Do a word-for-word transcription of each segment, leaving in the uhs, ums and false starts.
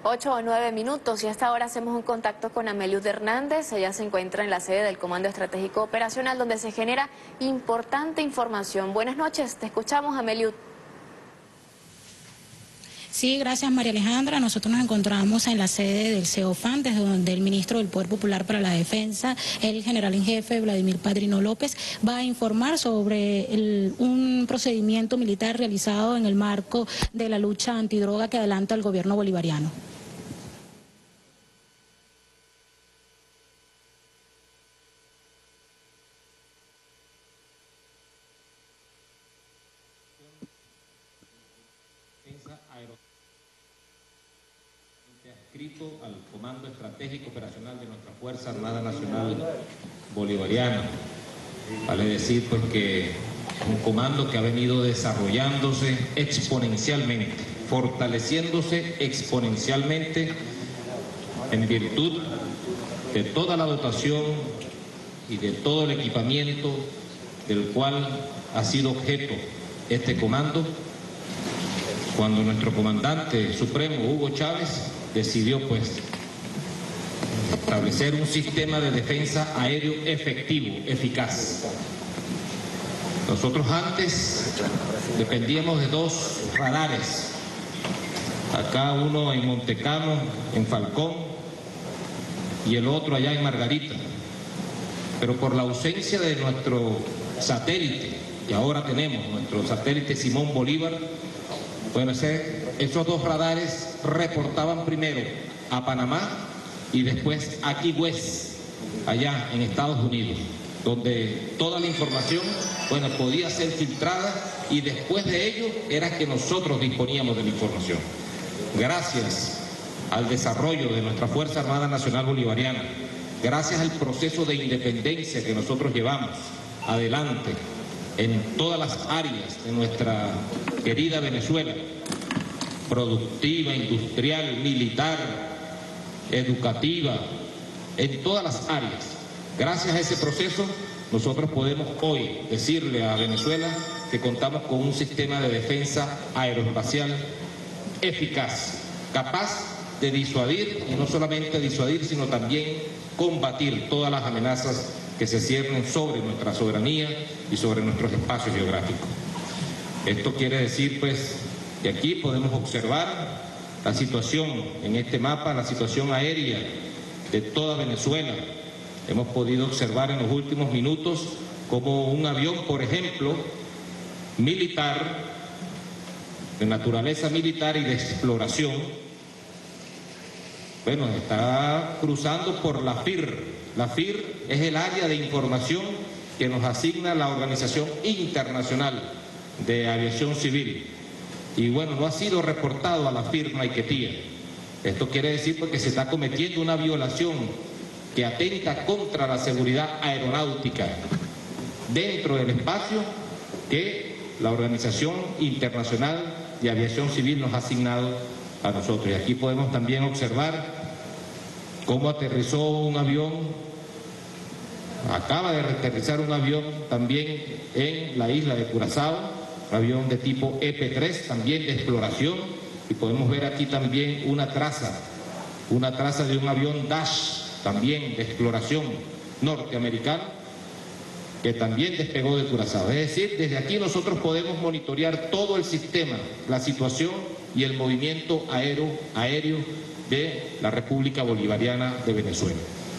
Ocho o nueve minutos y a esta hora hacemos un contacto con Ameliud Hernández. Ella se encuentra en la sede del Comando Estratégico Operacional donde se genera importante información. Buenas noches, te escuchamos, Ameliud. Sí, gracias María Alejandra. Nosotros nos encontramos en la sede del CEOFAN, desde donde el ministro del Poder Popular para la Defensa, el general en jefe Vladimir Padrino López, va a informar sobre el, un procedimiento militar realizado en el marco de la lucha antidroga que adelanta el gobierno bolivariano. Adscrito al Comando Estratégico Operacional de nuestra Fuerza Armada Nacional Bolivariana. Vale decir pues que es un comando que ha venido desarrollándose exponencialmente, fortaleciéndose exponencialmente en virtud de toda la dotación y de todo el equipamiento del cual ha sido objeto este comando, cuando nuestro comandante supremo, Hugo Chávez, decidió pues establecer un sistema de defensa aéreo efectivo, eficaz. Nosotros antes dependíamos de dos radares, acá uno en Montecano, en Falcón, y el otro allá en Margarita, pero por la ausencia de nuestro satélite, que ahora tenemos, nuestro satélite Simón Bolívar, bueno, esos dos radares reportaban primero a Panamá y después a Key West, allá en Estados Unidos, donde toda la información, bueno, podía ser filtrada y después de ello era que nosotros disponíamos de la información. Gracias al desarrollo de nuestra Fuerza Armada Nacional Bolivariana, gracias al proceso de independencia que nosotros llevamos adelante en todas las áreas de nuestra querida Venezuela, productiva, industrial, militar, educativa, en todas las áreas. Gracias a ese proceso, nosotros podemos hoy decirle a Venezuela que contamos con un sistema de defensa aeroespacial eficaz, capaz de disuadir, y no solamente disuadir, sino también combatir todas las amenazas que se ciernen sobre nuestra soberanía y sobre nuestros espacios geográficos. Esto quiere decir, pues, que aquí podemos observar la situación en este mapa, la situación aérea de toda Venezuela. Hemos podido observar en los últimos minutos como un avión, por ejemplo, militar, de naturaleza militar y de exploración, bueno, está cruzando por la F I R. La F I R es el área de información que nos asigna la Organización Internacional de Aviación Civil. Y bueno, no ha sido reportado a la F I R Maiquetía. Esto quiere decir porque se está cometiendo una violación que atenta contra la seguridad aeronáutica dentro del espacio que la Organización Internacional de Aviación Civil nos ha asignado a nosotros. Y aquí podemos también observar cómo aterrizó un avión, acaba de aterrizar un avión también en la isla de Curazao, un avión de tipo E P tres, también de exploración, y podemos ver aquí también una traza, una traza de un avión Dash, también de exploración norteamericano, que también despegó de Curazao. Es decir, desde aquí nosotros podemos monitorear todo el sistema, la situación y el movimiento aéreo, aéreo de la República Bolivariana de Venezuela.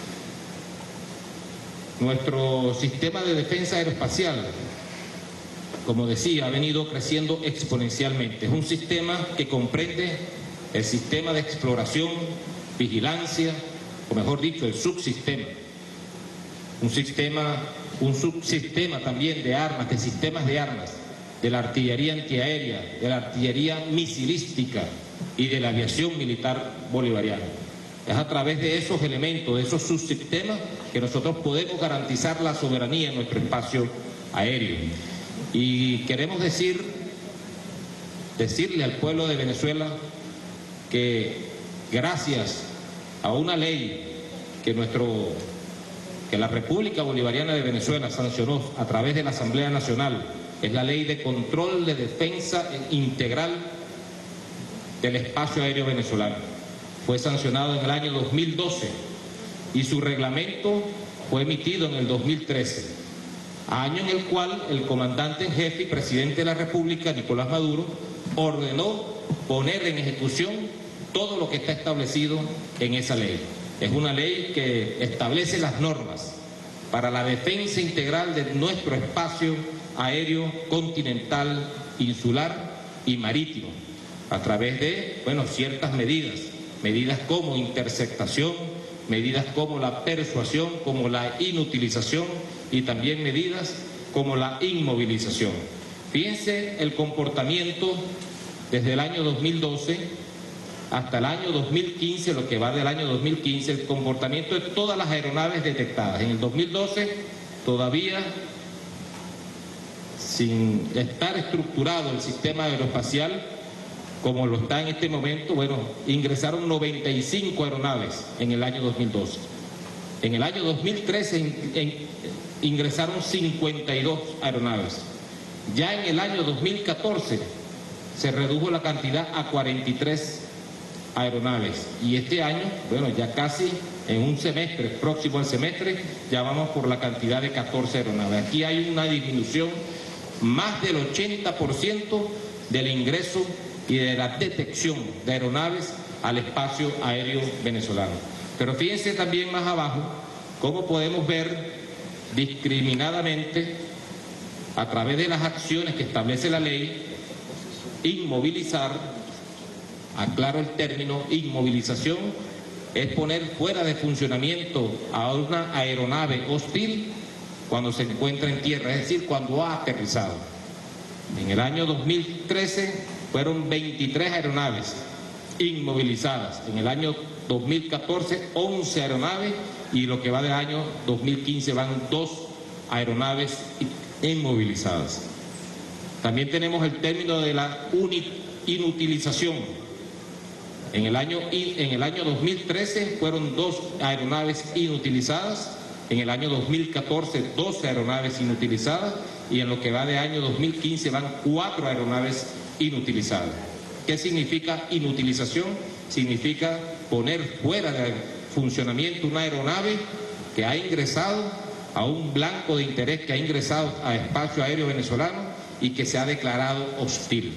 Nuestro sistema de defensa aeroespacial, como decía, ha venido creciendo exponencialmente. Es un sistema que comprende el sistema de exploración, vigilancia, o mejor dicho, el subsistema. Un sistema, un subsistema también de armas, de sistemas de armas, de la artillería antiaérea, de la artillería misilística y de la aviación militar bolivariana. Es a través de esos elementos, de esos subsistemas, que nosotros podemos garantizar la soberanía en nuestro espacio aéreo. Y queremos decir, decirle al pueblo de Venezuela que gracias a una ley que, nuestro, que la República Bolivariana de Venezuela sancionó a través de la Asamblea Nacional, es la Ley de Control de Defensa Integral del Espacio Aéreo Venezolano. fue sancionado en el año dos mil doce y su reglamento fue emitido en el dos mil trece, año en el cual el comandante en jefe y presidente de la República, Nicolás Maduro, ordenó poner en ejecución todo lo que está establecido en esa ley. Es una ley que establece las normas para la defensa integral de nuestro espacio aéreo continental, insular y marítimo, a través de, bueno, ciertas medidas, medidas como interceptación, medidas como la persuasión, como la inutilización y también medidas como la inmovilización. Fíjense el comportamiento desde el año dos mil doce hasta el año dos mil quince, lo que va del año dos mil quince, el comportamiento de todas las aeronaves detectadas. En el dos mil doce, todavía sin estar estructurado el sistema aeroespacial como lo está en este momento, bueno, ingresaron noventa y cinco aeronaves en el año dos mil doce. En el año dos mil trece en, en, ingresaron cincuenta y dos aeronaves. Ya en el año dos mil catorce se redujo la cantidad a cuarenta y tres aeronaves. Y este año, bueno, ya casi en un semestre, próximo al semestre, ya vamos por la cantidad de catorce aeronaves. Aquí hay una disminución más del ochenta por ciento del ingreso y de la detección de aeronaves al espacio aéreo venezolano. Pero fíjense también más abajo cómo podemos ver discriminadamente, a través de las acciones que establece la ley, inmovilizar, aclaro el término, inmovilización, es poner fuera de funcionamiento a una aeronave hostil cuando se encuentra en tierra, es decir, cuando ha aterrizado. En el año dos mil trece fueron veintitrés aeronaves inmovilizadas. En el año dos mil catorce, once aeronaves, y lo que va del año dos mil quince van dos aeronaves inmovilizadas. También tenemos el término de la inutilización. En el año, en el año dos mil trece fueron dos aeronaves inutilizadas, en el año dos mil catorce doce aeronaves inutilizadas y en lo que va de año dos mil quince van cuatro aeronaves inutilizadas. ¿Qué significa inutilización? Significa poner fuera de funcionamiento una aeronave que ha ingresado a un blanco de interés, que ha ingresado a espacio aéreo venezolano y que se ha declarado hostil.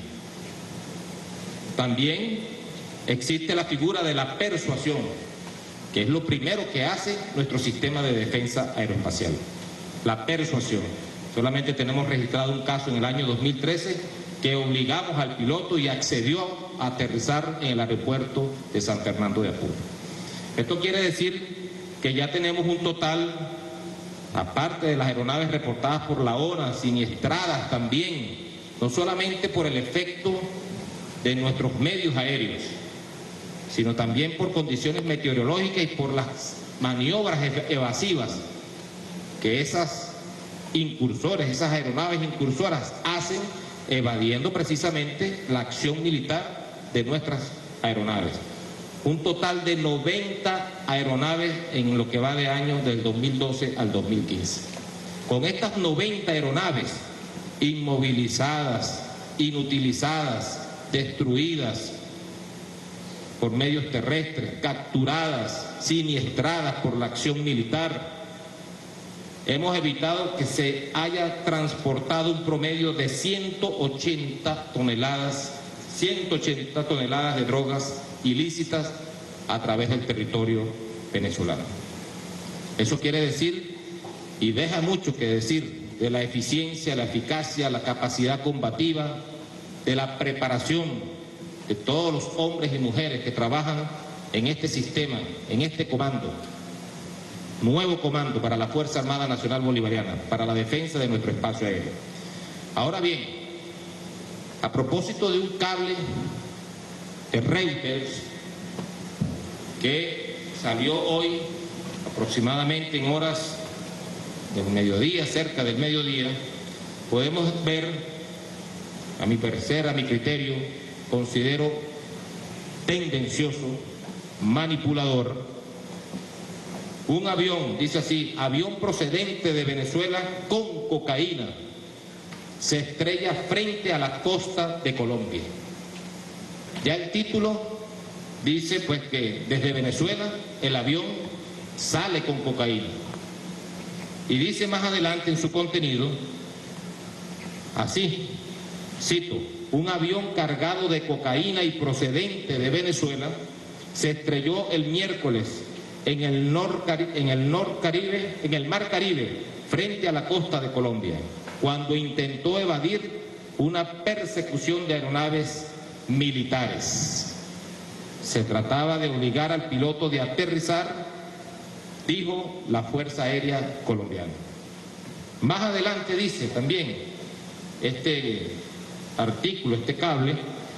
También existe la figura de la persuasión, que es lo primero que hace nuestro sistema de defensa aeroespacial. La persuasión. Solamente tenemos registrado un caso en el año dos mil trece que obligamos al piloto y accedió a aterrizar en el aeropuerto de San Fernando de Apure. Esto quiere decir que ya tenemos un total, aparte de las aeronaves reportadas por la O N A, siniestradas también, no solamente por el efecto de nuestros medios aéreos, sino también por condiciones meteorológicas y por las maniobras evasivas que esas incursores, esas aeronaves incursoras hacen, evadiendo precisamente la acción militar de nuestras aeronaves. Un total de noventa aeronaves en lo que va de año del dos mil doce al dos mil quince. Con estas noventa aeronaves inmovilizadas, inutilizadas, destruidas por medios terrestres, capturadas, siniestradas por la acción militar, hemos evitado que se haya transportado un promedio de ciento ochenta toneladas, ciento ochenta toneladas de drogas ilícitas a través del territorio venezolano. Eso quiere decir, y deja mucho que decir, de la eficiencia, la eficacia, la capacidad combativa, de la preparación de todos los hombres y mujeres que trabajan en este sistema, en este comando, nuevo comando para la Fuerza Armada Nacional Bolivariana, para la defensa de nuestro espacio aéreo. Ahora bien, a propósito de un cable de Reuters que salió hoy aproximadamente en horas del mediodía, cerca del mediodía, podemos ver, a mi parecer, a mi criterio, considero tendencioso, manipulador, un avión, dice así, avión procedente de Venezuela con cocaína, se estrella frente a la costa de Colombia. Ya el título dice pues que desde Venezuela el avión sale con cocaína. Y dice más adelante en su contenido, así, cito, un avión cargado de cocaína y procedente de Venezuela se estrelló el miércoles en el, Norcari en el Norcaribe, en el Mar Caribe, frente a la costa de Colombia, cuando intentó evadir una persecución de aeronaves militares. Se trataba de obligar al piloto de aterrizar, dijo la Fuerza Aérea Colombiana. Más adelante dice también este artículo, este cable,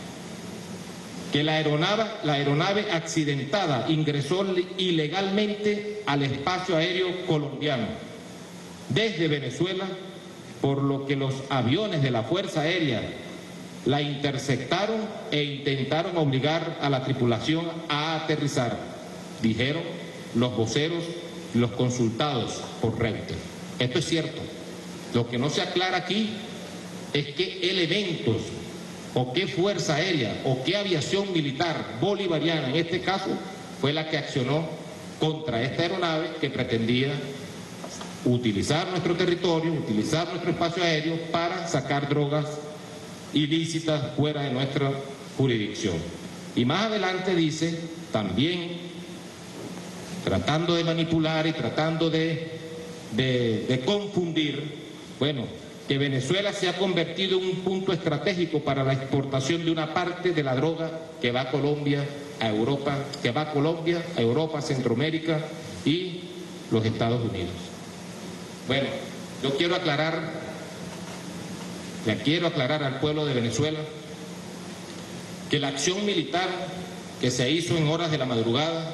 que la aeronave, la aeronave accidentada ingresó ilegalmente al espacio aéreo colombiano desde Venezuela, por lo que los aviones de la Fuerza Aérea la interceptaron e intentaron obligar a la tripulación a aterrizar, dijeron los voceros y los consultados por Reuters. Esto es cierto. Lo que no se aclara aquí es qué elementos o qué fuerza aérea o qué aviación militar bolivariana, en este caso, fue la que accionó contra esta aeronave que pretendía utilizar nuestro territorio, utilizar nuestro espacio aéreo para sacar drogas ilícitas fuera de nuestra jurisdicción. Y más adelante dice, también tratando de manipular y tratando de, de, de confundir, bueno, que Venezuela se ha convertido en un punto estratégico para la exportación de una parte de la droga que va a Colombia, a Europa, que va a Colombia, a Europa, Centroamérica y los Estados Unidos. Bueno, yo quiero aclarar, ya quiero aclarar al pueblo de Venezuela que la acción militar que se hizo en horas de la madrugada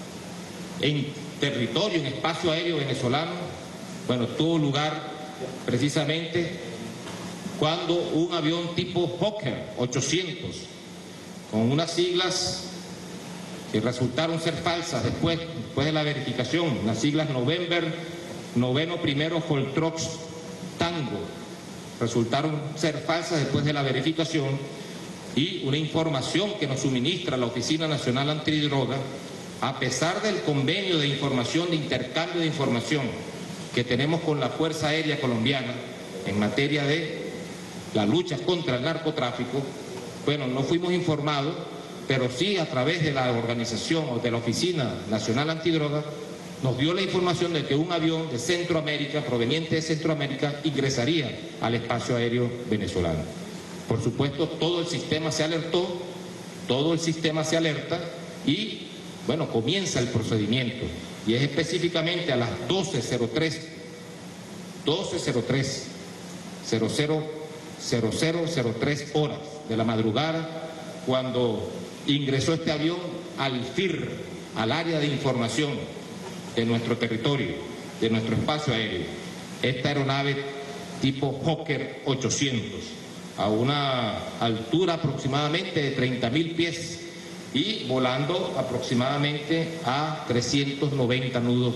en territorio, en espacio aéreo venezolano, bueno, tuvo lugar precisamente cuando un avión tipo Hawker ochocientos, con unas siglas que resultaron ser falsas después, después de la verificación, las siglas November, noveno primero Foltrox Tango, resultaron ser falsas después de la verificación, y una información que nos suministra la Oficina Nacional Antidroga, a pesar del convenio de información, de intercambio de información que tenemos con la Fuerza Aérea Colombiana en materia de la lucha contra el narcotráfico, bueno, no fuimos informados, pero sí a través de la organización o de la Oficina Nacional Antidroga, nos dio la información de que un avión de Centroamérica, proveniente de Centroamérica, ingresaría al espacio aéreo venezolano. Por supuesto, todo el sistema se alertó, todo el sistema se alerta y, bueno, comienza el procedimiento. Y es específicamente a las doce cero tres, doce cero tres, cero cero cero cero cero tres horas de la madrugada, cuando ingresó este avión al F I R, al área de información de nuestro territorio, de nuestro espacio aéreo. Esta aeronave tipo Hawker ochocientos, a una altura aproximadamente de treinta mil pies y volando aproximadamente a trescientos noventa nudos,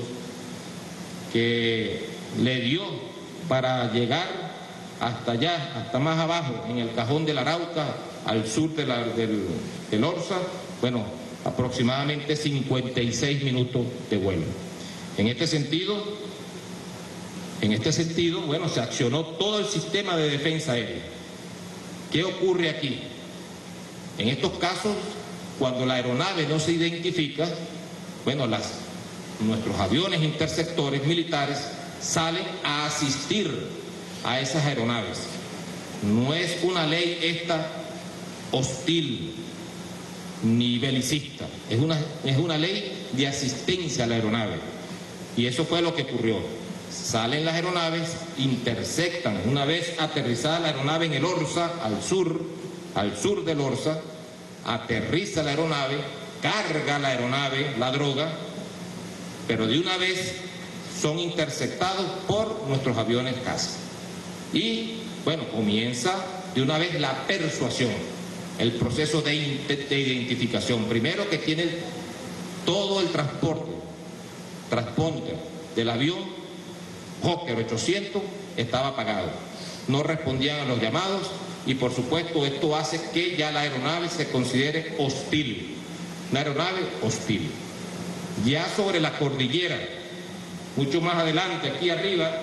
que le dio para llegar hasta allá, hasta más abajo, en el Cajón del Arauca, al sur de la, del, del Orza, bueno, aproximadamente cincuenta y seis minutos de vuelo. En este sentido, en este sentido, bueno, se accionó todo el sistema de defensa aérea. ¿Qué ocurre aquí? En estos casos, cuando la aeronave no se identifica, bueno, las, nuestros aviones interceptores militares salen a asistir a esas aeronaves. No es una ley esta hostil ni belicista, es una, es una ley de asistencia a la aeronave. Y eso fue lo que ocurrió. Salen las aeronaves, interceptan, una vez aterrizada la aeronave en el Orza, al sur, al sur del Orza, aterriza la aeronave, carga la aeronave, la droga, pero de una vez son interceptados por nuestros aviones caza. Y, bueno, comienza de una vez la persuasión, el proceso de, de identificación. Primero, que tiene todo el transporte, transponder del avión Hawker ochocientos estaba apagado, no respondían a los llamados y por supuesto esto hace que ya la aeronave se considere hostil. una aeronave hostil. Ya sobre la cordillera, mucho más adelante, aquí arriba,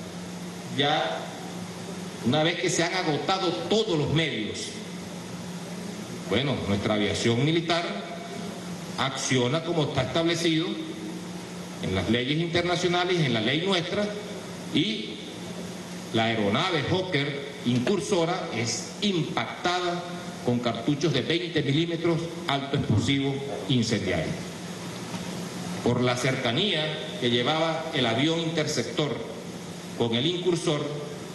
ya una vez que se han agotado todos los medios, bueno, nuestra aviación militar acciona como está establecido en las leyes internacionales, en la ley nuestra, y la aeronave Hawker incursora es impactada con cartuchos de veinte milímetros alto explosivo incendiario. Por la cercanía que llevaba el avión interceptor con el incursor,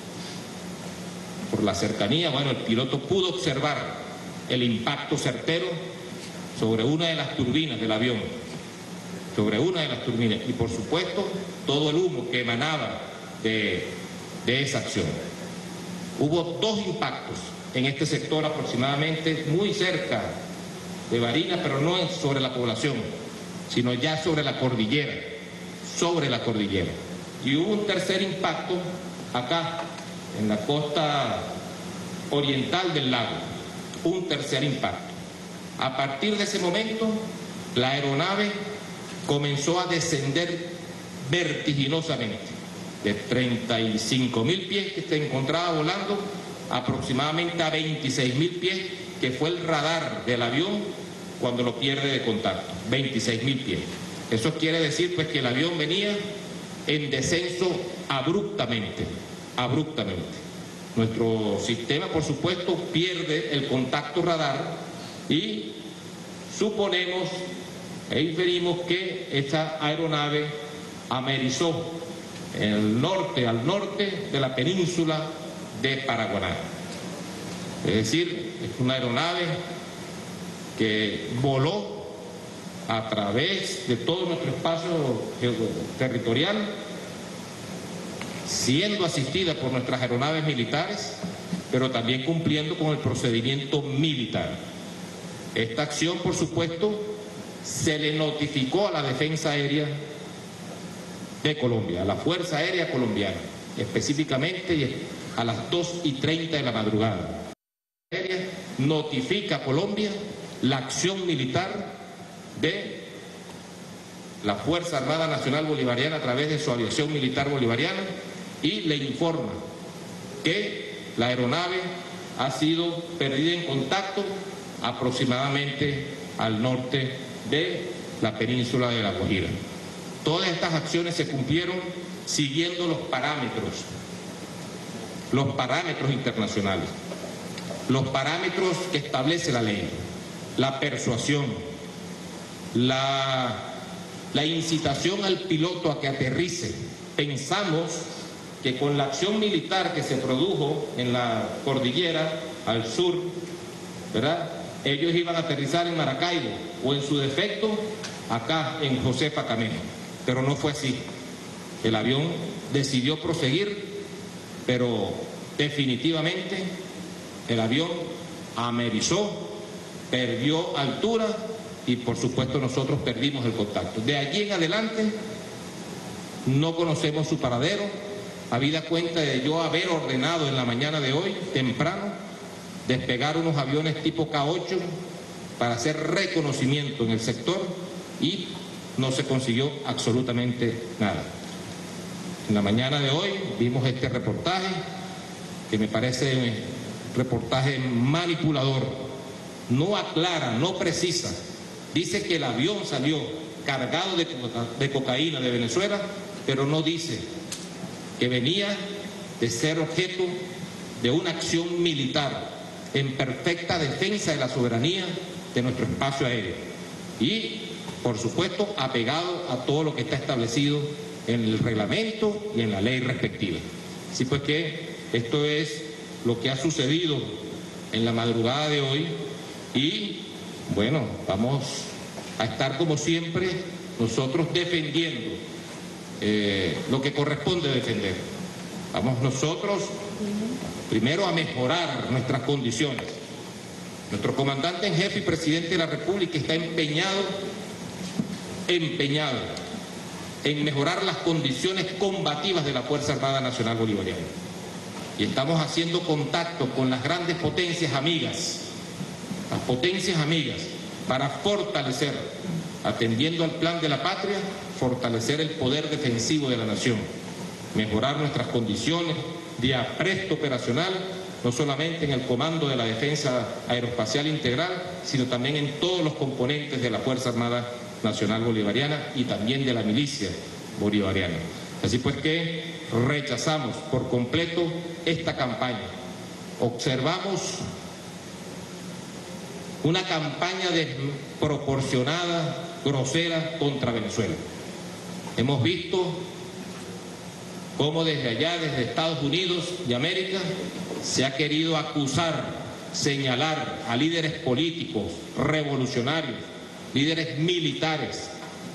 por la cercanía, bueno, el piloto pudo observar el impacto certero sobre una de las turbinas del avión, sobre una de las turbinas, y por supuesto todo el humo que emanaba de, de esa acción. Hubo dos impactos en este sector aproximadamente muy cerca de Barinas, pero no sobre la población, sino ya sobre la cordillera, sobre la cordillera. Y hubo un tercer impacto acá, en la costa oriental del lago, un tercer impacto. A partir de ese momento, la aeronave comenzó a descender vertiginosamente, de treinta y cinco mil pies que se encontraba volando, aproximadamente a veintiséis mil pies, que fue el radar del avión cuando lo pierde de contacto, veintiséis mil pies. Eso quiere decir pues que el avión venía en descenso abruptamente, abruptamente. Nuestro sistema, por supuesto, pierde el contacto radar y suponemos e inferimos que esta aeronave amerizó en el norte, al norte de la península de Paraguaná. Es decir, es una aeronave que voló a través de todo nuestro espacio territorial, siendo asistida por nuestras aeronaves militares, pero también cumpliendo con el procedimiento militar. Esta acción, por supuesto, se le notificó a la Defensa Aérea de Colombia, a la Fuerza Aérea Colombiana, específicamente a las dos y treinta de la madrugada. La Aérea notifica a Colombia la acción militar de la Fuerza Armada Nacional Bolivariana a través de su aviación militar bolivariana y le informa que la aeronave ha sido perdida en contacto aproximadamente al norte de la península de La Guajira. Todas estas acciones se cumplieron siguiendo los parámetros, los parámetros internacionales, los parámetros que establece la ley, la persuasión, la, la incitación al piloto a que aterrice. Pensamos que con la acción militar que se produjo en la cordillera al sur, ¿verdad?, ellos iban a aterrizar en Maracaibo o en su defecto acá en Josefa Camejo, pero no fue así. El avión decidió proseguir, pero definitivamente el avión amerizó, perdió altura y por supuesto nosotros perdimos el contacto. De allí en adelante no conocemos su paradero, habida cuenta de yo haber ordenado en la mañana de hoy, temprano, despegar unos aviones tipo K ocho para hacer reconocimiento en el sector y no se consiguió absolutamente nada. En la mañana de hoy vimos este reportaje que me parece un reportaje manipulador, no aclara, no precisa, dice que el avión salió cargado de, coca de cocaína de Venezuela, pero no dice que venía de ser objeto de una acción militar en perfecta defensa de la soberanía de nuestro espacio aéreo y, por supuesto, apegado a todo lo que está establecido en el reglamento y en la ley respectiva. Así pues que esto es lo que ha sucedido en la madrugada de hoy y, bueno, vamos a estar como siempre nosotros defendiendo eh, lo que corresponde defender. Vamos nosotros primero a mejorar nuestras condiciones. Nuestro comandante en jefe y presidente de la República está empeñado, empeñado en mejorar las condiciones combativas de la Fuerza Armada Nacional Bolivariana. Y estamos haciendo contacto con las grandes potencias amigas, las potencias amigas, para fortalecer, atendiendo al plan de la patria, fortalecer el poder defensivo de la nación, mejorar nuestras condiciones de apresto operacional, no solamente en el Comando de la Defensa Aeroespacial Integral, sino también en todos los componentes de la Fuerza Armada Nacional Bolivariana y también de la milicia bolivariana. Así pues que rechazamos por completo esta campaña. Observamos una campaña desproporcionada, grosera contra Venezuela. Hemos visto cómo desde allá, desde Estados Unidos de América, se ha querido acusar, señalar a líderes políticos, revolucionarios, líderes militares,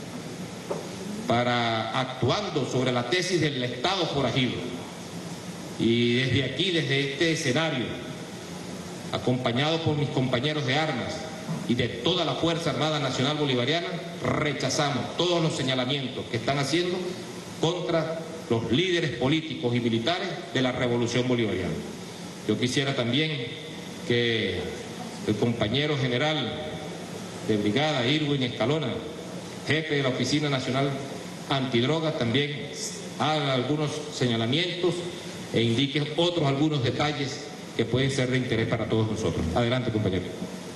para actuando sobre la tesis del Estado forajido. Y desde aquí, desde este escenario, acompañado por mis compañeros de armas y de toda la Fuerza Armada Nacional Bolivariana, rechazamos todos los señalamientos que están haciendo contra los líderes políticos y militares de la Revolución Bolivariana. Yo quisiera también que el compañero general de brigada, Irwin Escalona, jefe de la Oficina Nacional Antidroga, también haga algunos señalamientos e indique otros algunos detalles que pueden ser de interés para todos nosotros. Adelante, compañero.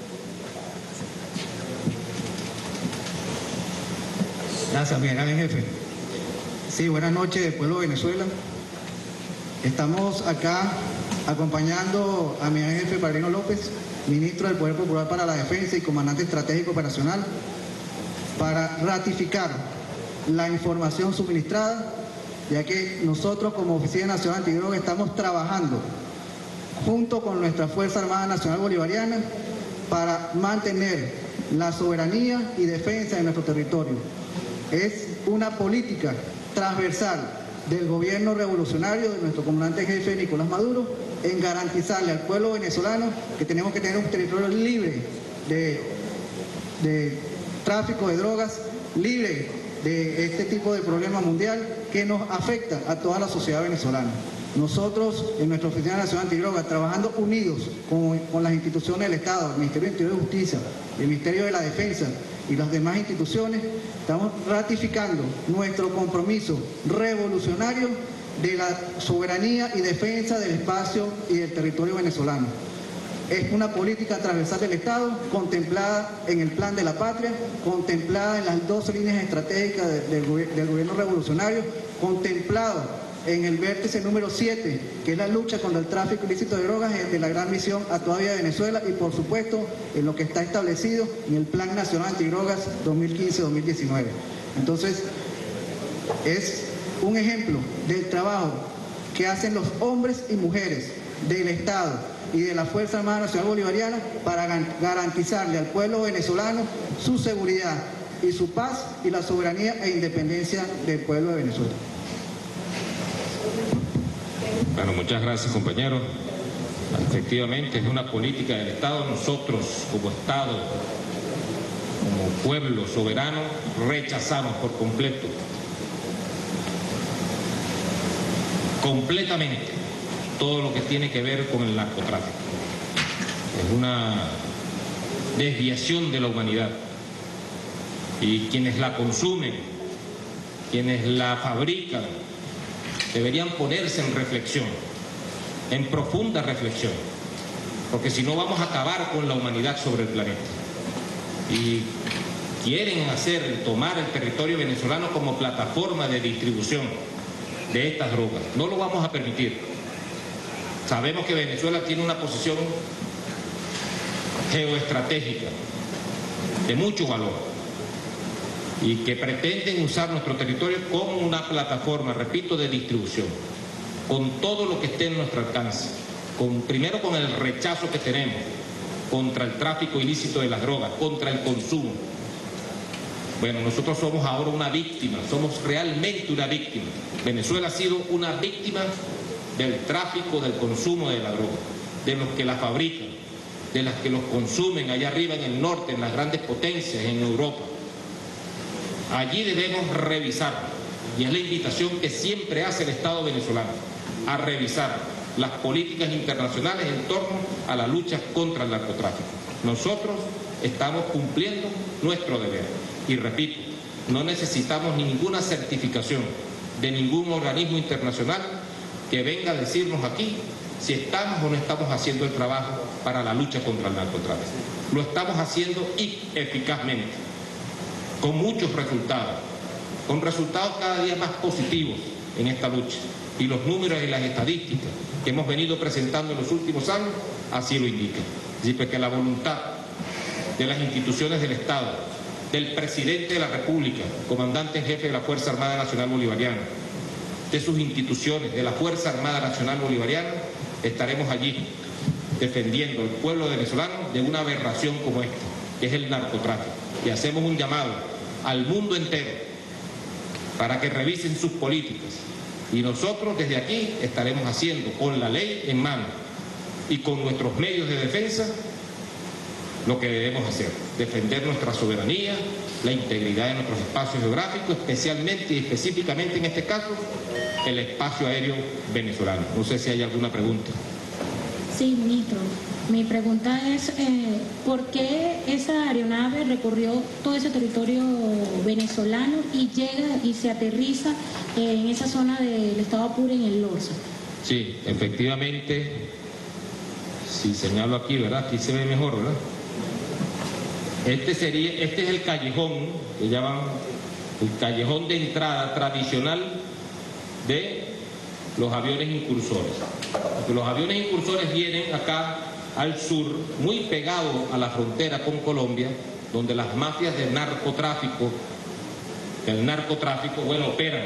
Gracias, mi general en jefe. Sí, buenas noches, pueblo de Venezuela. Estamos acá acompañando a mi jefe Padrino López, ministro del Poder Popular para la Defensa y comandante estratégico operacional, para ratificar la información suministrada, ya que nosotros como Oficina Nacional Antidroga estamos trabajando junto con nuestra Fuerza Armada Nacional Bolivariana para mantener la soberanía y defensa de nuestro territorio. Es una política transversal del gobierno revolucionario de nuestro comandante jefe Nicolás Maduro en garantizarle al pueblo venezolano que tenemos que tener un territorio libre de, de tráfico de drogas, libre de este tipo de problema mundial que nos afecta a toda la sociedad venezolana. Nosotros, en nuestra Oficina Nacional Antidroga, trabajando unidos con, con las instituciones del Estado, el Ministerio de Interior y Justicia, el Ministerio de la Defensa y las demás instituciones, estamos ratificando nuestro compromiso revolucionario de la soberanía y defensa del espacio y del territorio venezolano. Es una política transversal del Estado, contemplada en el Plan de la Patria, contemplada en las doce líneas estratégicas de, de, del gobierno revolucionario, contemplado en el vértice número siete, que es la lucha contra el tráfico ilícito de drogas de la Gran Misión a toda vía de Venezuela, y por supuesto en lo que está establecido en el Plan Nacional Antidrogas dos mil quince a dos mil diecinueve. Entonces, es un ejemplo del trabajo que hacen los hombres y mujeres del Estado y de la Fuerza Armada Nacional Bolivariana para garantizarle al pueblo venezolano su seguridad y su paz y la soberanía e independencia del pueblo de Venezuela. Bueno, muchas gracias, compañero. Efectivamente, es una política del Estado. Nosotros, como Estado, como pueblo soberano, rechazamos por completo, completamente, todo lo que tiene que ver con el narcotráfico. Es una desviación de la humanidad. Y quienes la consumen, quienes la fabrican, deberían ponerse en reflexión, en profunda reflexión, porque si no vamos a acabar con la humanidad sobre el planeta. Y quieren hacer, tomar el territorio venezolano como plataforma de distribución de estas drogas. No lo vamos a permitir. Sabemos que Venezuela tiene una posición geoestratégica de mucho valor, y que pretenden usar nuestro territorio como una plataforma, repito, de distribución, con todo lo que esté en nuestro alcance, con, primero con el rechazo que tenemos contra el tráfico ilícito de las drogas, contra el consumo. Bueno, nosotros somos ahora una víctima, somos realmente una víctima. Venezuela ha sido una víctima del tráfico, del consumo de la droga, de los que la fabrican, de las que los consumen allá arriba en el norte, en las grandes potencias, en Europa. Allí debemos revisar, y es la invitación que siempre hace el Estado venezolano, a revisar las políticas internacionales en torno a la lucha contra el narcotráfico. Nosotros estamos cumpliendo nuestro deber. Y repito, no necesitamos ninguna certificación de ningún organismo internacional que venga a decirnos aquí si estamos o no estamos haciendo el trabajo para la lucha contra el narcotráfico. Lo estamos haciendo y eficazmente, con muchos resultados, con resultados cada día más positivos en esta lucha. Y los números y las estadísticas que hemos venido presentando en los últimos años así lo indican. Así pues que la voluntad de las instituciones del Estado, del presidente de la República, comandante en jefe de la Fuerza Armada Nacional Bolivariana, de sus instituciones, de la Fuerza Armada Nacional Bolivariana, estaremos allí defendiendo al pueblo venezolano de una aberración como esta, que es el narcotráfico. Y hacemos un llamado al mundo entero para que revisen sus políticas. Y nosotros desde aquí estaremos haciendo, con la ley en mano y con nuestros medios de defensa, lo que debemos hacer: defender nuestra soberanía, la integridad de nuestros espacios geográficos, especialmente y específicamente en este caso, el espacio aéreo venezolano. No sé si hay alguna pregunta. Sí, ministro. Mi pregunta es, eh, ¿por qué esa aeronave recorrió todo ese territorio venezolano y llega y se aterriza eh, en esa zona del estado Apure, en el Lorza? Sí, efectivamente, si señalo aquí, ¿verdad? Aquí se ve mejor, ¿verdad? Este, sería, este es el callejón, que llaman el callejón de entrada tradicional de los aviones incursores. Porque los aviones incursores vienen acá al sur, muy pegado a la frontera con Colombia, donde las mafias del narcotráfico, del narcotráfico, bueno, operan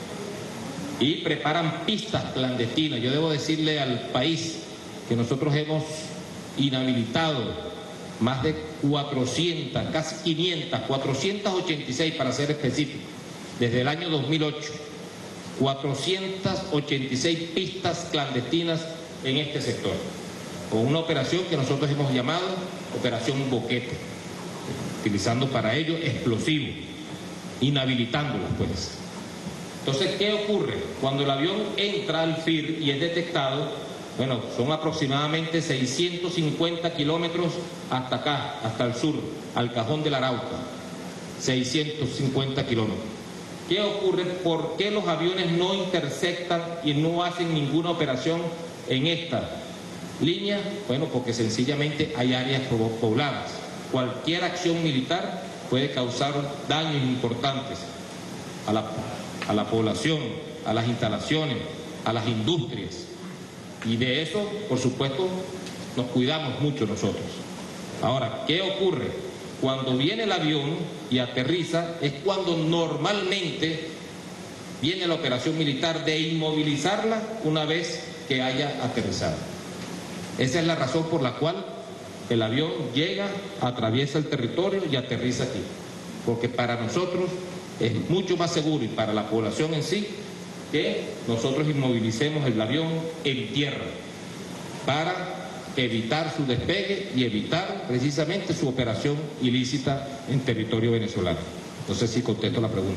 y preparan pistas clandestinas. Yo debo decirle al país que nosotros hemos inhabilitado más de cuatrocientas, casi quinientas, cuatrocientas ochenta y seis para ser específico, desde el año dos mil ocho, cuatrocientas ochenta y seis pistas clandestinas en este sector, con una operación que nosotros hemos llamado Operación Boquete, utilizando para ello explosivos, inhabilitándolos pues. Entonces, ¿qué ocurre? Cuando el avión entra al F I R y es detectado, bueno, son aproximadamente seiscientos cincuenta kilómetros hasta acá, hasta el sur, al Cajón del Arauca, seiscientos cincuenta kilómetros. ¿Qué ocurre? ¿Por qué los aviones no interceptan y no hacen ninguna operación en esta línea? Bueno, porque sencillamente hay áreas pobladas. Cualquier acción militar puede causar daños importantes a la, a la población, a las instalaciones, a las industrias. Y de eso, por supuesto, nos cuidamos mucho nosotros. Ahora, ¿qué ocurre? Cuando viene el avión y aterriza es cuando normalmente viene la operación militar de inmovilizarla una vez que haya aterrizado. Esa es la razón por la cual el avión llega, atraviesa el territorio y aterriza aquí. Porque para nosotros es mucho más seguro, y para la población en sí, que nosotros inmovilicemos el avión en tierra para evitar su despegue y evitar precisamente su operación ilícita en territorio venezolano. No sé si contesto la pregunta.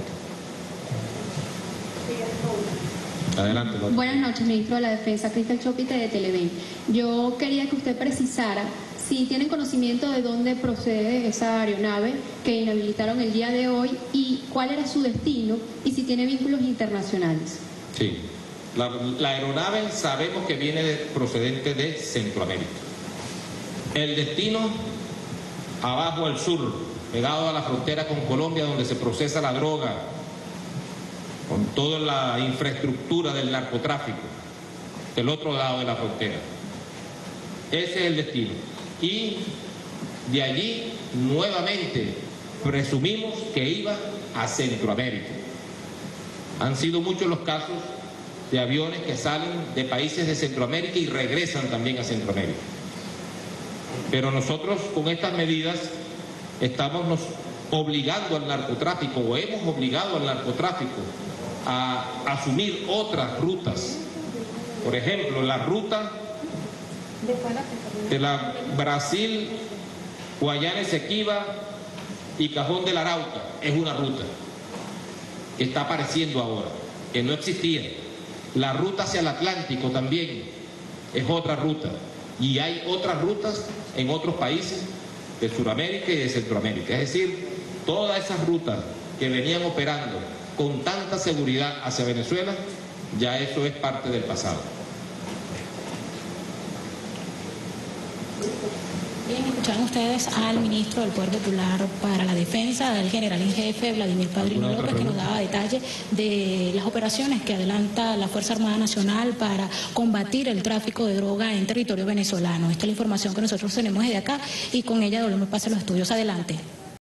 Adelante, López. Buenas noches, ministro de la Defensa, Cristal Chopite de Televen. Yo quería que usted precisara si tienen conocimiento de dónde procede esa aeronave que inhabilitaron el día de hoy y cuál era su destino y si tiene vínculos internacionales. Sí, la, la aeronave sabemos que viene de, procedente de Centroamérica. El destino abajo al sur, pegado a la frontera con Colombia, donde se procesa la droga, con toda la infraestructura del narcotráfico, del otro lado de la frontera. Ese es el destino. Y de allí nuevamente presumimos que iba a Centroamérica. Han sido muchos los casos de aviones que salen de países de Centroamérica y regresan también a Centroamérica. Pero nosotros con estas medidas estamos nos obligando al narcotráfico, o hemos obligado al narcotráfico a asumir otras rutas. Por ejemplo, la ruta de la Brasil, Guayana Esequiba y Cajón del Arauca es una ruta que está apareciendo ahora, que no existía. La ruta hacia el Atlántico también es otra ruta, y hay otras rutas en otros países de Sudamérica y de Centroamérica. Es decir, todas esas rutas que venían operando con tanta seguridad hacia Venezuela, ya eso es parte del pasado. Bien, escucharon ustedes al ministro del Poder Popular para la Defensa, el general en jefe Vladimir Padrino López, que nos daba detalles de las operaciones que adelanta la Fuerza Armada Nacional para combatir el tráfico de droga en territorio venezolano. Esta es la información que nosotros tenemos desde acá y con ella volvemos a pasar a los estudios. Adelante.